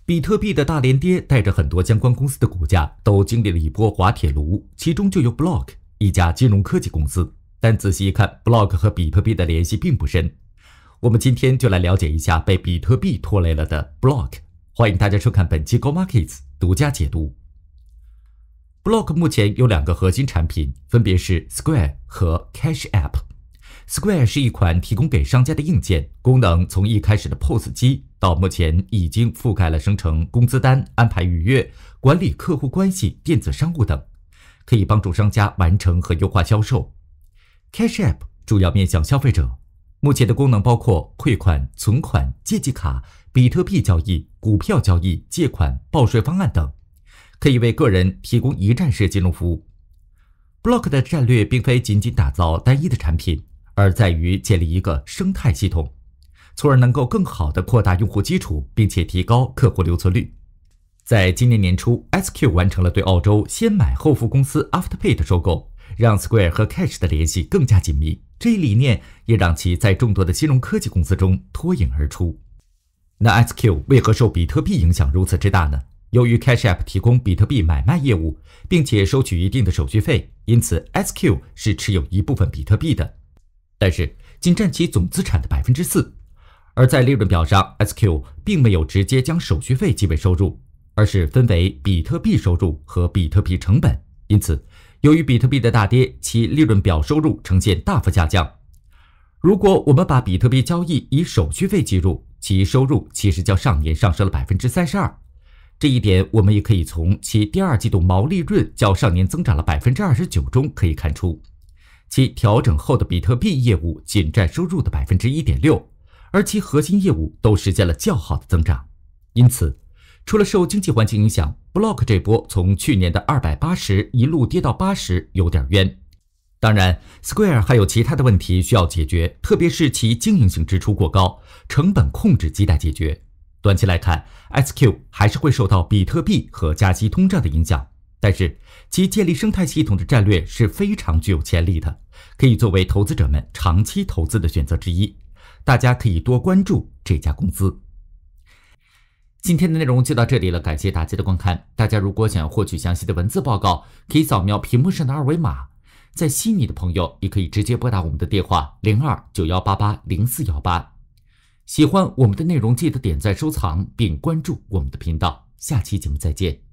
比特币的大连跌带着很多相关公司的股价都经历了一波滑铁卢，其中就有 Block 一家金融科技公司。但仔细一看 ，Block 和比特币的联系并不深。我们今天就来了解一下被比特币拖累了的 Block。欢迎大家收看本期 Go Markets 独家解读。Block 目前有2个核心产品，分别是 Square 和 Cash App。Square 是一款提供给商家的硬件，功能从一开始的 POS 机到目前已经覆盖了生成工资单、安排预约、管理客户关系、电子商务等，可以帮助商家完成和优化销售。Cash App 主要面向消费者，目前的功能包括汇款、存款、借记卡、比特币交易、股票交易、借款、报税方案等，可以为个人提供一站式金融服务。Block 的战略并非仅仅打造单一的产品，而在于建立一个生态系统，从而能够更好地扩大用户基础，并且提高客户留存率。在今年年初 ，SQ 完成了对澳洲先买后付公司 Afterpay 的收购，让 Square 和 Cash 的联系更加紧密。这一理念也让其在众多的金融科技公司中脱颖而出。那 SQ 为何受比特币影响如此之大呢？由于 Cash App 提供比特币买卖业务，并且收取一定的手续费，因此 SQ 是持有一部分比特币的，但是仅占其总资产的 4%。而在利润表上 ，SQ 并没有直接将手续费计为收入，而是分为比特币收入和比特币成本。因此，由于比特币的大跌，其利润表收入呈现大幅下降。如果我们把比特币交易以手续费计入，其收入其实较上年上升了 32%。这一点我们也可以从其第2季度毛利润较上年增长了 29% 中可以看出。其调整后的比特币业务仅占收入的 1.6%， 而其核心业务都实现了较好的增长。因此，除了受经济环境影响， Block 这波从去年的280一路跌到80有点冤。当然 Square 还有其他的问题需要解决，特别是其经营性支出过高，成本控制亟待解决。短期来看 SQ 还是会受到比特币和加息通胀的影响，但是其建立生态系统的战略是非常具有潜力的，可以作为投资者们长期投资的选择之一。大家可以多关注这家公司。今天的内容就到这里了，感谢大家的观看。大家如果想要获取详细的文字报告，可以扫描屏幕上的2维码。在悉尼的朋友也可以直接拨打我们的电话0291880418。喜欢我们的内容，记得点赞收藏并关注我们的频道。下期节目再见。